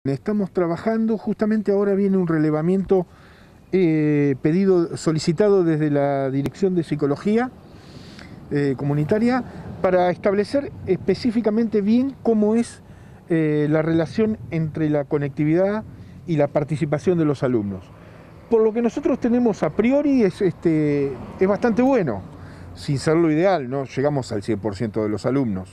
Estamos trabajando, justamente ahora viene un relevamiento solicitado desde la Dirección de Psicología Comunitaria para establecer específicamente bien cómo es la relación entre la conectividad y la participación de los alumnos. Por lo que nosotros tenemos a priori es bastante bueno, sin ser lo ideal, no llegamos al 100% de los alumnos,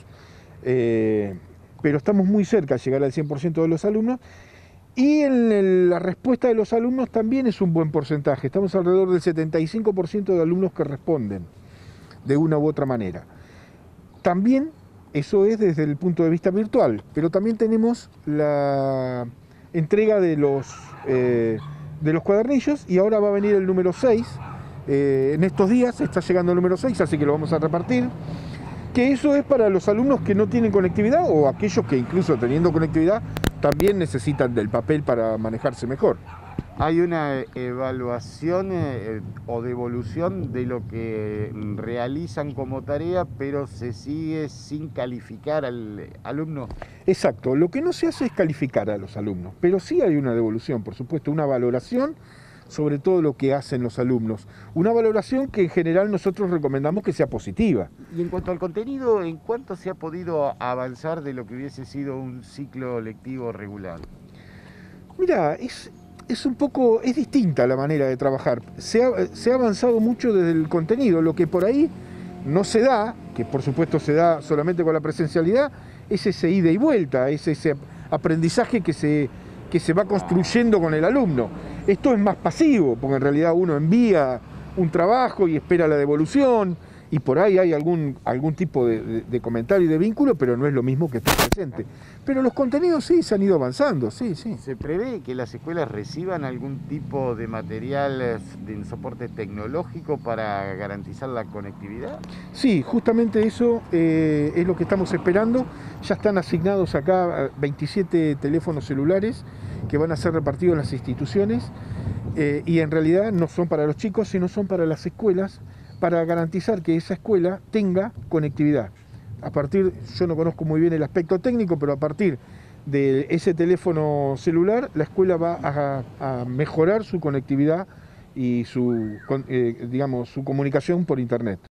pero estamos muy cerca de llegar al 100% de los alumnos. Y la respuesta de los alumnos también es un buen porcentaje. Estamos alrededor del 75% de alumnos que responden de una u otra manera. También eso es desde el punto de vista virtual, pero también tenemos la entrega de los cuadernillos y ahora va a venir el número 6. En estos días está llegando el número 6, así que lo vamos a repartir. Que eso es para los alumnos que no tienen conectividad o aquellos que incluso teniendo conectividad también necesitan del papel para manejarse mejor. ¿Hay una evaluación o devolución de lo que realizan como tarea, pero se sigue sin calificar al alumno? Exacto, lo que no se hace es calificar a los alumnos, pero sí hay una devolución, por supuesto, una valoración sobre todo lo que hacen los alumnos. Una valoración que en general nosotros recomendamos que sea positiva. Y en cuanto al contenido, ¿en cuánto se ha podido avanzar de lo que hubiese sido un ciclo lectivo regular? Mira, es distinta la manera de trabajar. Se ha avanzado mucho desde el contenido, lo que por ahí no se da, que por supuesto se da solamente con la presencialidad, es ese ida y vuelta, es ese aprendizaje que se va construyendo con el alumno. Esto es más pasivo, porque en realidad uno envía un trabajo y espera la devolución, y por ahí hay algún tipo de comentario y de vínculo, pero no es lo mismo que estar presente. Pero los contenidos sí se han ido avanzando, sí. ¿Se prevé que las escuelas reciban algún tipo de material de soporte tecnológico para garantizar la conectividad? Sí, justamente eso es lo que estamos esperando. Ya están asignados acá 27 teléfonos celulares que van a ser repartidos en las instituciones y en realidad no son para los chicos, sino son para las escuelas, para garantizar que esa escuela tenga conectividad. Yo no conozco muy bien el aspecto técnico, pero a partir de ese teléfono celular, la escuela va a mejorar su conectividad y su comunicación por internet.